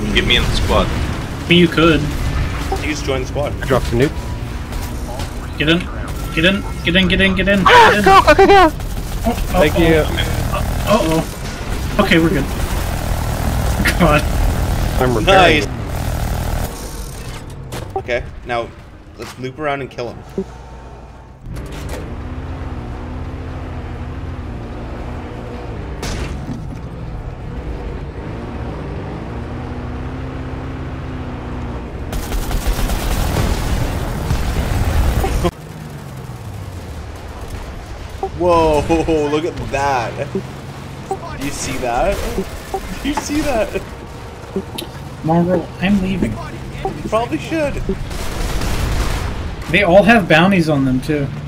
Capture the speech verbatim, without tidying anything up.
Get me in the squad. You could. You just join the squad. I dropped the nuke. Get in. Get in. Get in. Get in. Get in. Ah, Get in. go, go, go, go. Oh, Thank oh, you. Uh oh. Okay, we're good. God. I'm repairing. Nice. Okay, now let's loop around and kill him. Whoa, look at that. Do you see that? Do you see that? Marvel, I'm leaving. You probably should. They all have bounties on them too.